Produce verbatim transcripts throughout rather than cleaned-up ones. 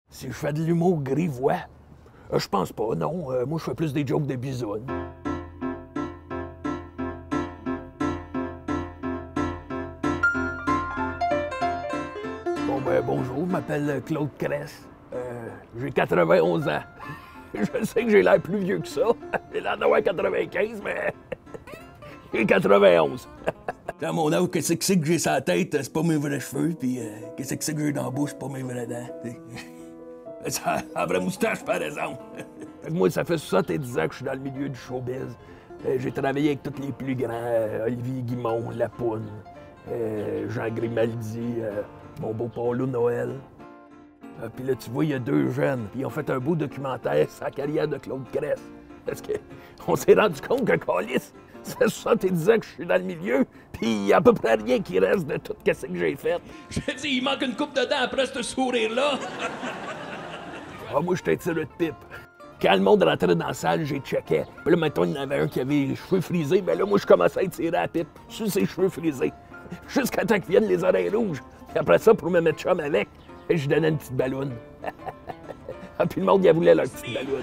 Si je fais de l'humour grivois, euh, je pense pas, non. Euh, moi, je fais plus des jokes de bisounes. Bon, ben, bonjour, je m'appelle Claude Cress. Euh, j'ai quatre-vingt-onze ans. Je sais que j'ai l'air plus vieux que ça. J'ai l'air d'avoir quatre-vingt-quinze, mais j'ai quatre-vingt-onze. Dans mon âge, qu'est-ce que c'est que j'ai sur la tête? C'est pas mes vrais cheveux, puis euh, qu'est-ce que c'est que j'ai dans la bouche? C'est pas mes vraies dents. C'est un vrai moustache, par exemple. Moi, ça fait soixante-dix ans que je suis dans le milieu du showbiz. Euh, j'ai travaillé avec tous les plus grands, euh, Olivier Guimond, Lapoune, euh, Jean Grimaldi, euh, mon beau Paulo Noël. Euh, puis là, tu vois, il y a deux jeunes, puis ils ont fait un beau documentaire sur la carrière de Claude Cress. Parce qu'on s'est rendu compte que, câlisse, ça fait soixante-dix ans que je suis dans le milieu, puis il n'y a à peu près rien qui reste de tout ce que j'ai fait. Je te dis, il manque une coupe de dents après ce sourire-là. Ah, moi, j'étais un tireur de pipe. Quand le monde rentrait dans la salle, j'ai checké. Puis là, maintenant, il y en avait un qui avait les cheveux frisés. Ben là, moi, je commençais à tirer à la pipe sur ses cheveux frisés. Jusqu'à temps qu'ils viennent les oreilles rouges. Et après ça, pour me mettre chum avec, je donnais une petite balloune. Ah, puis le monde, il voulait leur petite balloune.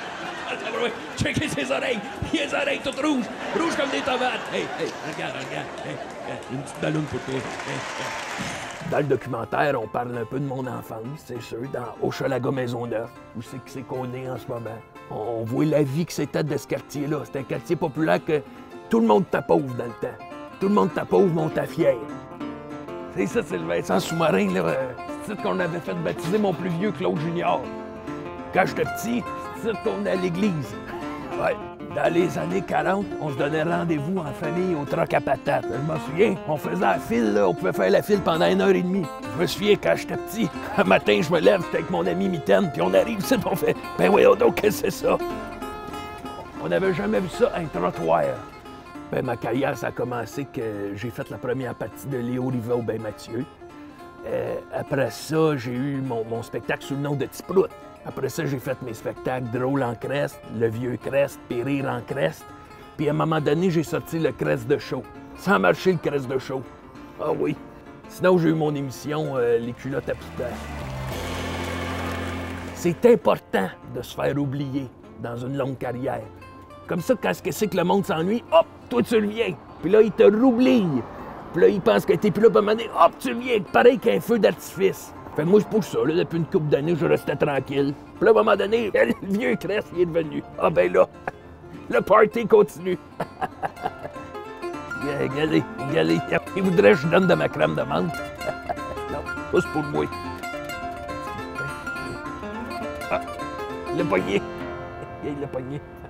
Checkez ses oreilles. Il a les oreilles toutes rouges. Rouges comme des tomates. Hey, hey, regarde, regarde. Hey, hey, une petite balloune pour toi. Hey, hey. Dans le documentaire, on parle un peu de mon enfance, c'est sûr, dans Hochelaga Maisonneuve, où c'est que c'est qu'on est en ce moment. On voit la vie que c'était de ce quartier-là. C'est un quartier populaire que tout le monde était pauvre dans le temps. Tout le monde était pauvre, mais on était fier. C'est ça, c'est le Vincent Sous-Marin, là. C'est ça qu'on avait fait baptiser mon plus vieux Claude Junior. Quand j'étais petit, c'est ça qu'on est à l'église. Ouais. Dans les années quarante, on se donnait rendez-vous en famille au troc à patates. Je m'en souviens, on faisait la file, là, on pouvait faire la file pendant une heure et demie. Je me souviens, quand j'étais petit, un matin, je me lève, j'étais avec mon ami Mitaine, puis on arrive ici, puis on fait « Ben voyons donc, qu'est-ce que c'est ça? » On n'avait jamais vu ça, un trottoir. Ben, ma carrière, ça a commencé que j'ai fait la première partie de Léo Riva au Bain Mathieu. Euh, après ça, j'ai eu mon, mon spectacle sous le nom de Tiprout. Après ça, j'ai fait mes spectacles Drôle en Crest, Le Vieux Crest, puis Rire en Crest. Puis à un moment donné, j'ai sorti le Crest de show. Sans marcher, le Crest de show. Ah oui. Sinon, j'ai eu mon émission euh, Les culottes à poussière. C'est important de se faire oublier dans une longue carrière. Comme ça, quand c'est que le monde s'ennuie, hop, toi tu reviens. Puis là, il te roublie. Puis là, il pense que t'es plus là, puis à un moment donné, hop, tu reviens. Pareil qu'un feu d'artifice. Fait que moi, c'est pour ça, là, depuis une couple d'années, je restais tranquille. Puis là, à un moment donné, le vieux Crest, il est devenu. Ah ben là, le party continue. Regardez, regardez, il voudrait que je donne de ma crème de menthe. Non, ça c'est pour moi. Ah, il l'a pogné. Il l'a pogné.